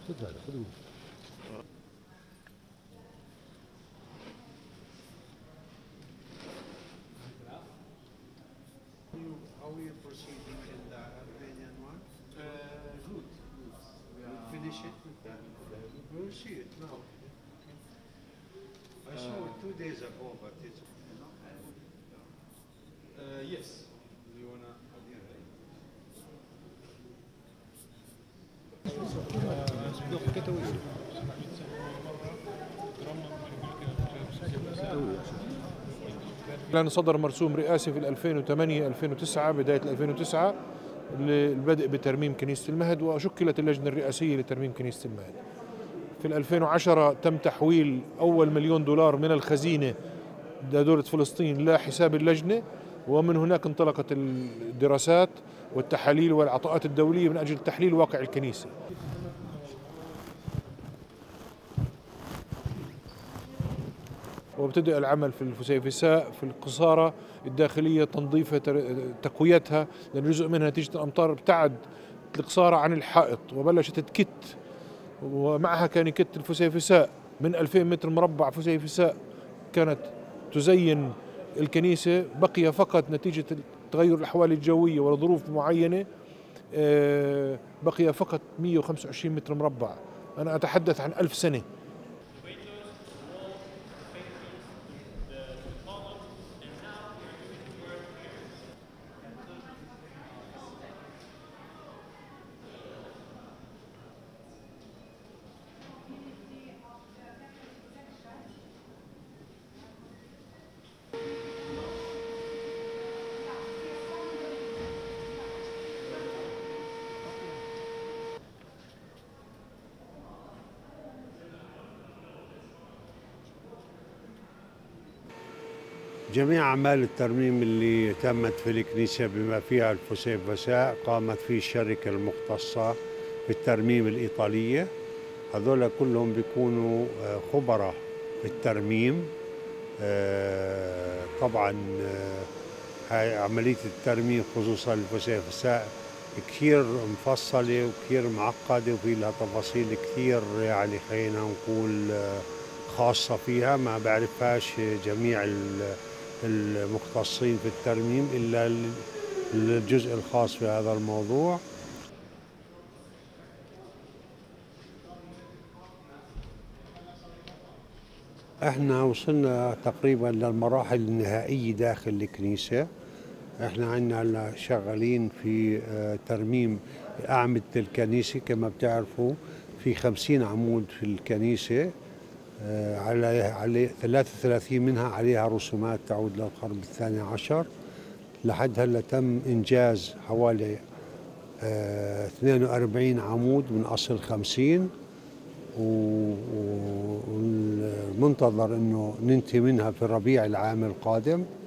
How are you proceeding in the Albanian one? Good. We'll finish it with that. We'll see it now. I saw it 2 days ago, but it's yes. Do you wanna? لأن صدر مرسوم رئاسي في 2008-2009 بداية 2009 للبدء بترميم كنيسة المهد، وشكلت اللجنة الرئاسية لترميم كنيسة المهد. في 2010 تم تحويل أول $1,000,000 من الخزينة لدولة فلسطين لحساب اللجنة، ومن هناك انطلقت الدراسات والتحاليل والعطاءات الدولية من أجل تحليل واقع الكنيسة. وابتدأ العمل في الفسيفساء في القصارى الداخلية، تنظيفها تقويتها، لأن جزء منها نتيجة الأمطار ابتعد القصارى عن الحائط وبلشت تكت، ومعها كان يكت الفسيفساء من 2000 متر مربع فسيفساء كانت تزين الكنيسة. بقي فقط نتيجة تغير الأحوال الجوية وظروف معينة بقي فقط 125 متر مربع. أنا أتحدث عن 1000 سنة. جميع أعمال الترميم اللي تمت في الكنيسة بما فيها الفسيفساء قامت فيه الشركة المختصة بالترميم الإيطالية. هذول كلهم بيكونوا خبراء في الترميم. طبعا هاي عملية الترميم خصوصا الفسيفساء كثير مفصلة وكثير معقدة وفي لها تفاصيل كثير، يعني خلينا نقول خاصة فيها ما بعرفهاش جميع المختصين في الترميم إلا الجزء الخاص في هذا الموضوع. احنا وصلنا تقريبا للمراحل النهائية داخل الكنيسة. احنا عندنا شغالين في ترميم أعمدة الكنيسة. كما بتعرفوا في 50 عمود في الكنيسة، على 33 منها عليها رسومات تعود للقرن الثاني عشر. لحد هلا تم إنجاز حوالي 42 عمود من أصل 50، والمنتظر إنه ننتهي منها في الربيع العام القادم.